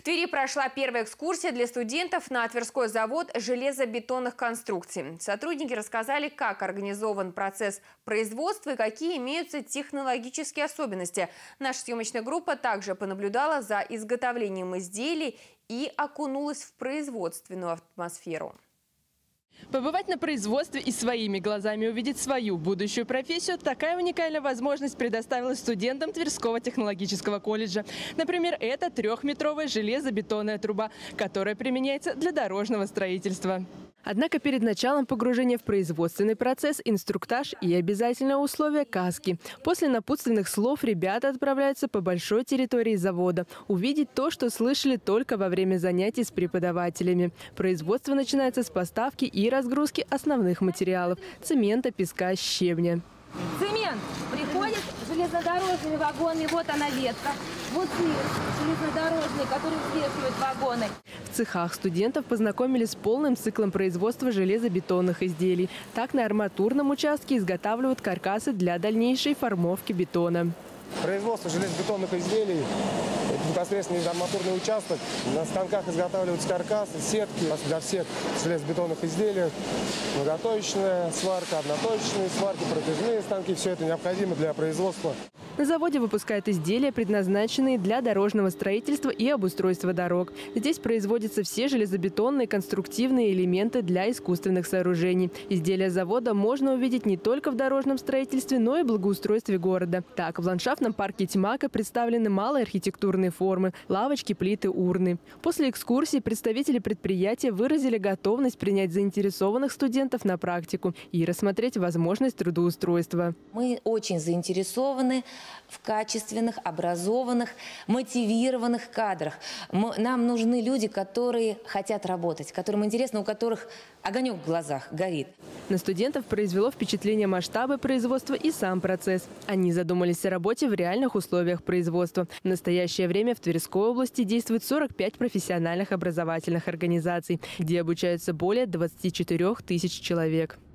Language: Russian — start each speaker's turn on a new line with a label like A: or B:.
A: В Твери прошла первая экскурсия для студентов на Тверской завод железобетонных конструкций. Сотрудники рассказали, как организован процесс производства и какие имеются технологические особенности. Наша съемочная группа также понаблюдала за изготовлением изделий и окунулась в производственную атмосферу.
B: Побывать на производстве и своими глазами увидеть свою будущую профессию – такая уникальная возможность предоставилась студентам Тверского технологического колледжа. Например, это 3-метровая железобетонная труба, которая применяется для дорожного строительства. Однако перед началом погружения в производственный процесс инструктаж и обязательное условие – каски. После напутственных слов ребята отправляются по большой территории завода увидеть то, что слышали только во время занятий с преподавателями. Производство начинается с поставки и разгрузки основных материалов – цемента, песка, щебня.
C: Цемент приходит железнодорожными вагонами, вот она ветка, вот железнодорожный, который взвешивает вагоны.
B: В цехах студентов познакомились с полным циклом производства железобетонных изделий. Так на арматурном участке изготавливают каркасы для дальнейшей формовки бетона.
D: Производство железобетонных изделий – непосредственно арматурный участок. На станках изготавливаются каркасы, сетки для всех железобетонных изделий. Многоточечная сварка, одноточечные сварки, протяжные станки – все это необходимо для производства.
B: На заводе выпускают изделия, предназначенные для дорожного строительства и обустройства дорог. Здесь производятся все железобетонные конструктивные элементы для искусственных сооружений. Изделия завода можно увидеть не только в дорожном строительстве, но и благоустройстве города. Так, в ландшафтном парке Тимака представлены малые архитектурные формы – лавочки, плиты, урны. После экскурсии представители предприятия выразили готовность принять заинтересованных студентов на практику и рассмотреть возможность трудоустройства.
C: Мы очень заинтересованы в качественных, образованных, мотивированных кадрах. Нам нужны люди, которые хотят работать, которым интересно, у которых огонек в глазах горит.
B: На студентов произвело впечатление масштаба производства и сам процесс. Они задумались о работе в реальных условиях производства. В настоящее время в Тверской области действует 45 профессиональных образовательных организаций, где обучаются более 24 тысяч человек.